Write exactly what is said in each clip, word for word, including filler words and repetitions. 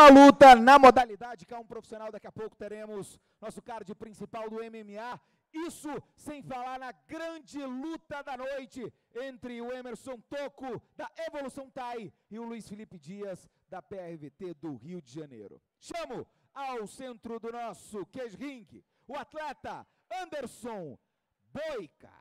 Próxima luta na modalidade K um profissional, daqui a pouco teremos nosso card principal do M M A. Isso sem falar na grande luta da noite entre o Emerson Toco, da Evolução Thai, e o Luiz Felipe Dias, da P R V T do Rio de Janeiro. Chamo ao centro do nosso cage ring o atleta Anderson Boica.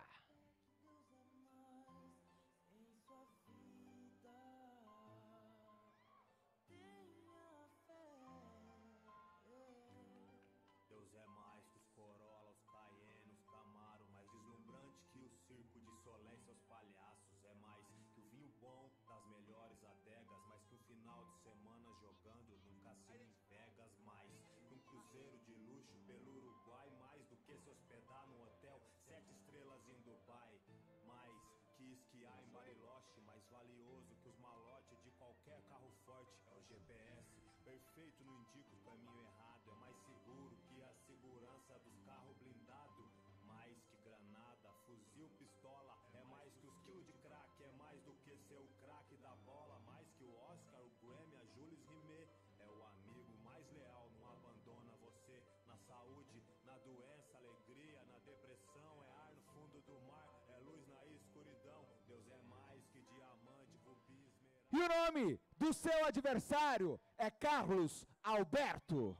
Perfeito, não indica o caminho errado. É mais seguro que a segurança dos carros blindados. Mais que granada, fuzil, pistola. É mais que os quilos de crack. É mais do que ser o craque da bola. Mais que o Oscar, o Grammy, a Jules Rimet. É o amigo mais leal, não abandona você. Na saúde, na doença, alegria, na depressão. É ar no fundo do mar, é luz na escuridão. Deus é mais que diamante, rubi, esmeralda. E o nome do seu adversário é Carlos Alberto.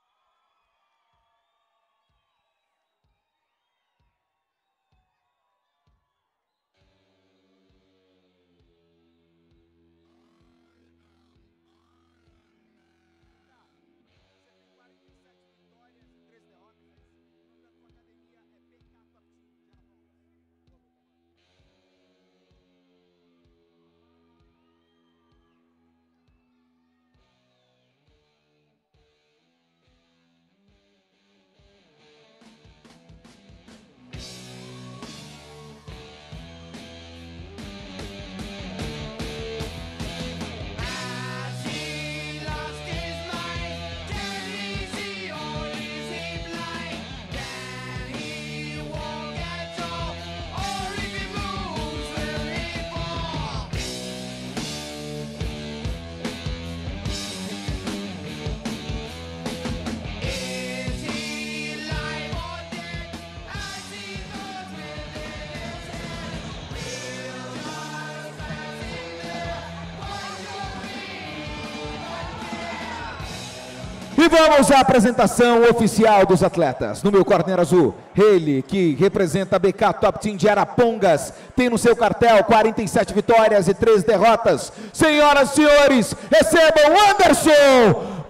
E vamos à apresentação oficial dos atletas. No meu corner azul, ele que representa a B K Top Team de Arapongas, tem no seu cartel quarenta e sete vitórias e três derrotas. Senhoras e senhores, recebam Anderson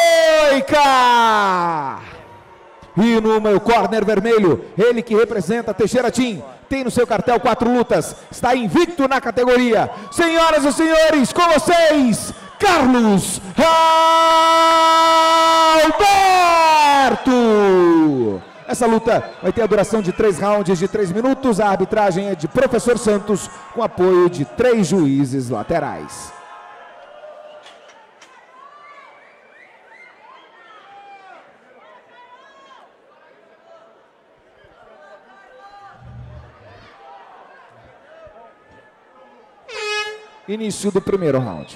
Boica! E no meu corner vermelho, ele que representa Teixeira Team, tem no seu cartel quatro lutas, está invicto na categoria. Senhoras e senhores, com vocês, Carlos Alberto! Essa luta vai ter a duração de três rounds de três minutos. A arbitragem é de Professor Santos, com apoio de três juízes laterais. Início do primeiro round.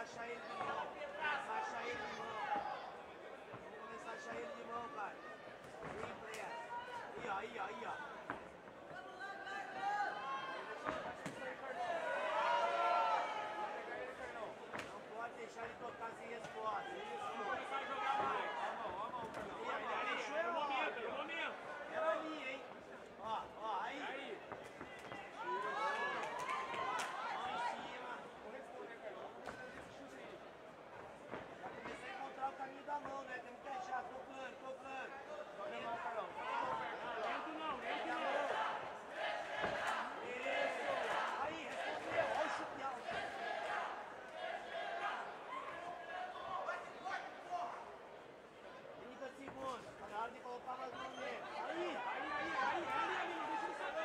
achar ele de mão. Começar a achar ele de mão. Vamos começar a achar ele de mão, cara. Sem pressa. Aí, ó, aí, ó, aí, ó. Não pode deixar ele tocar sem resposta. Vamos começar a jogar mais. Ó a mão, ó a mão, Carlão. E aí, aí, deixou é o momento, é o momento. Era ali, hein. Ó, ó, aí. Aí. Da mão, né? Temos que achar, tocando, tocando. Joga a mão, Carlão. Lento não, lento não. Isso. Aí, respondeu. Olha o chute alto. trinta segundos. Tá na hora de colocar mais mão nele. Aí, aí, aí, aí, aí, aí, aí. Não deixa ele saber.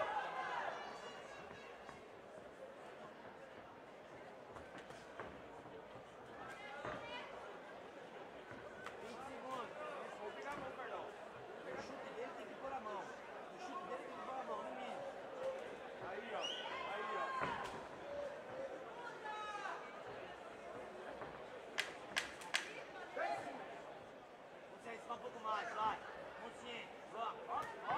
Um pouco mais, vai. Consciente. Vamos. Ó, ó.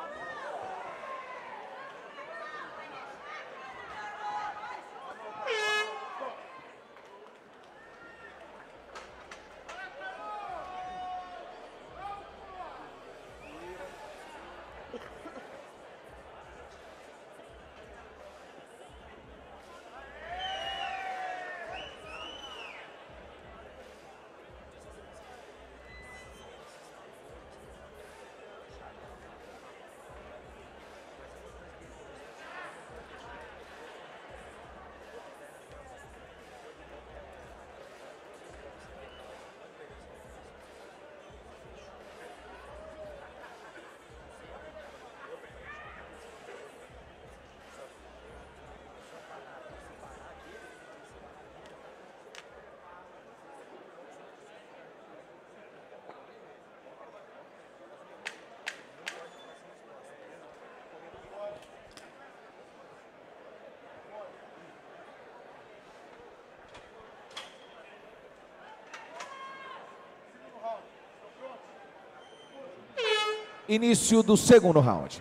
Início do segundo round.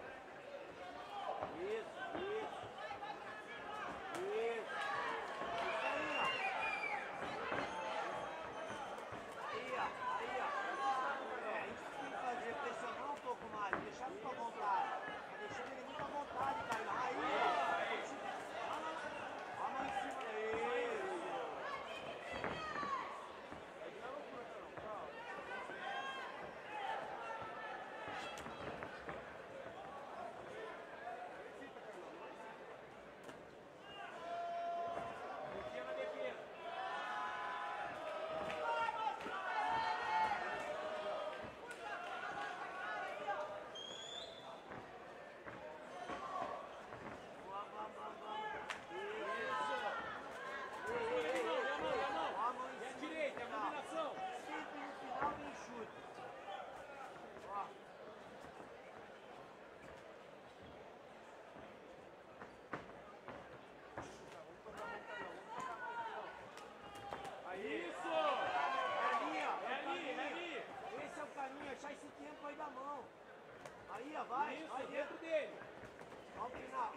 Aí, ó, vai, isso, vai dentro dele. Ao final.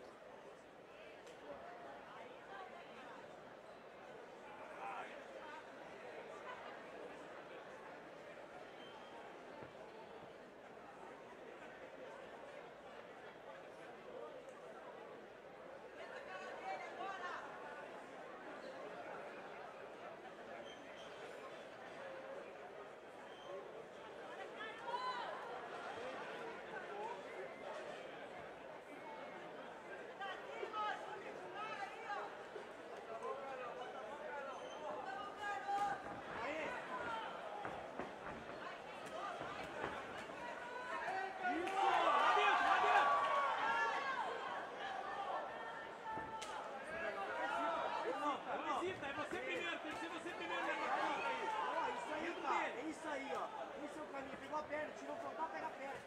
Pegou a perna, tirou o frontal, pega a perna.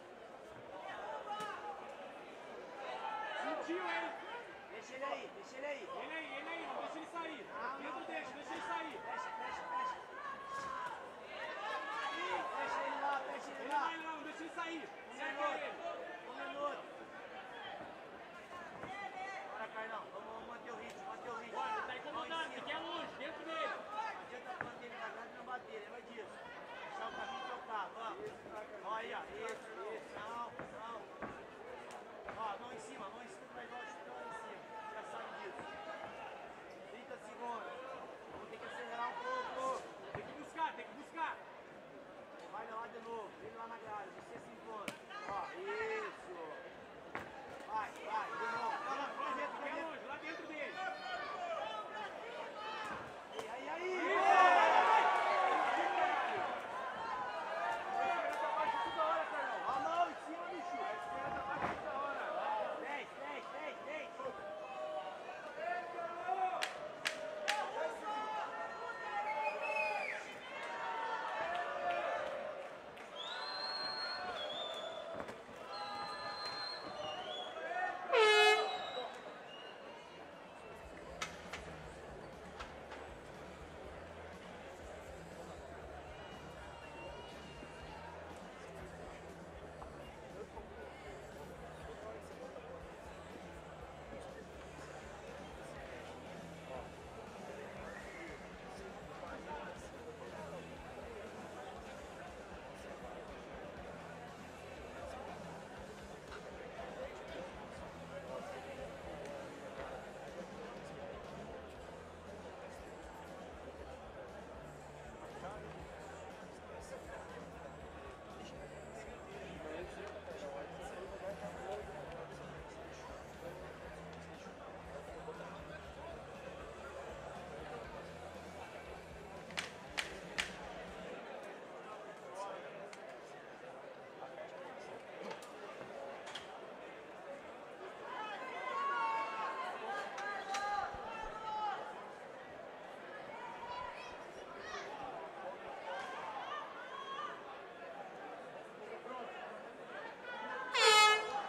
Sentiu, hein? Deixa ele aí, deixa ele aí. Ele aí, ele aí, não deixa ele sair. Não, não deixa, deixa ele sair.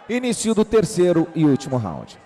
Início do terceiro e último round.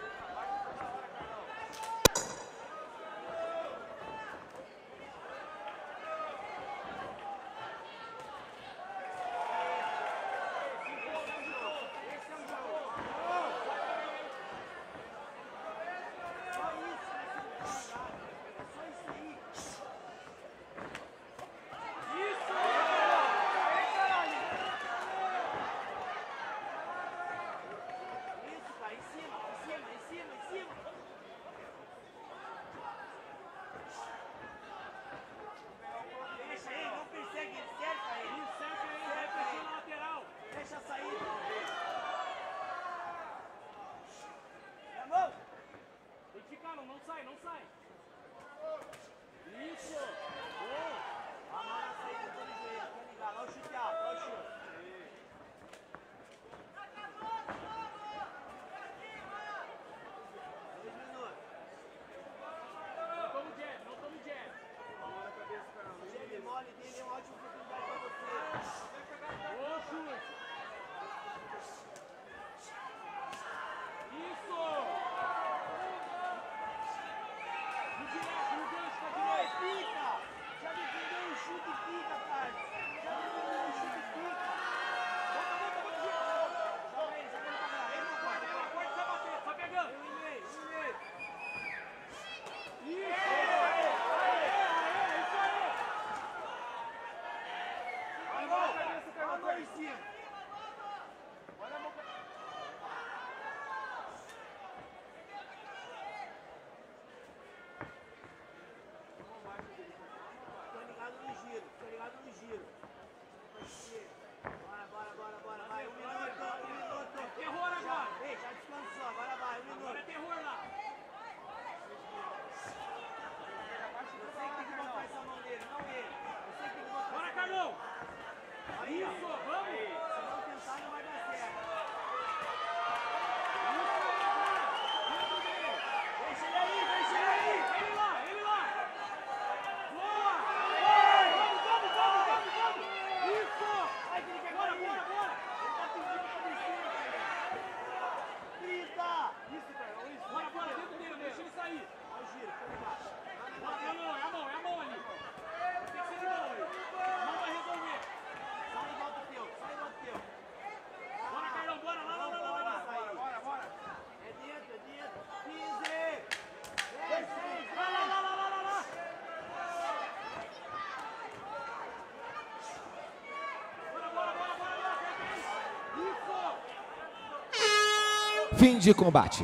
Fim de combate.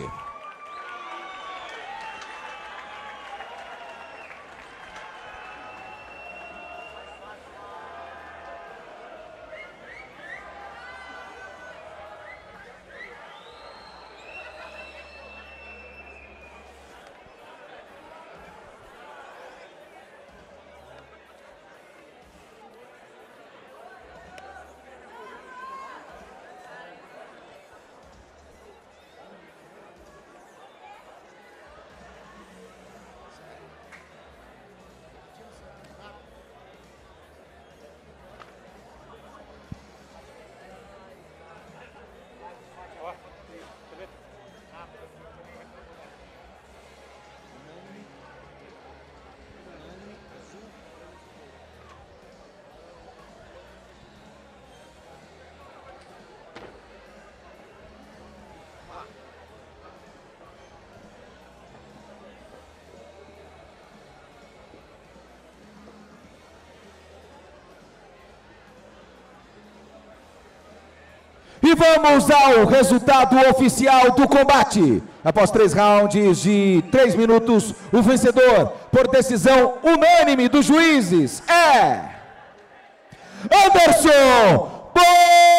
E vamos ao resultado oficial do combate. Após três rounds de três minutos, o vencedor, por decisão unânime dos juízes, é Anderson Bo